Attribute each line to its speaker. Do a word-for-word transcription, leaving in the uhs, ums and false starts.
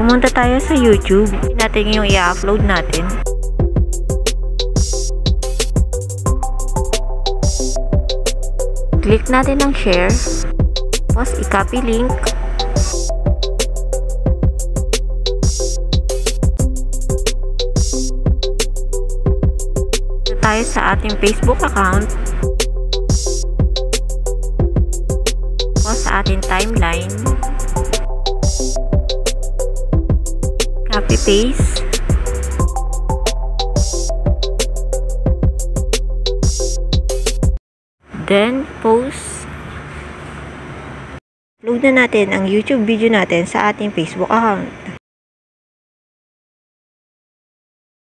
Speaker 1: Pumunta tayo sa YouTube. Natin yung i-upload natin. Click natin ang share. Tapos i-copy link. Ito tayo sa ating Facebook account. Tapos sa ating timeline. Copy paste. Then post. Upload na natin ang YouTube video natin sa ating Facebook account.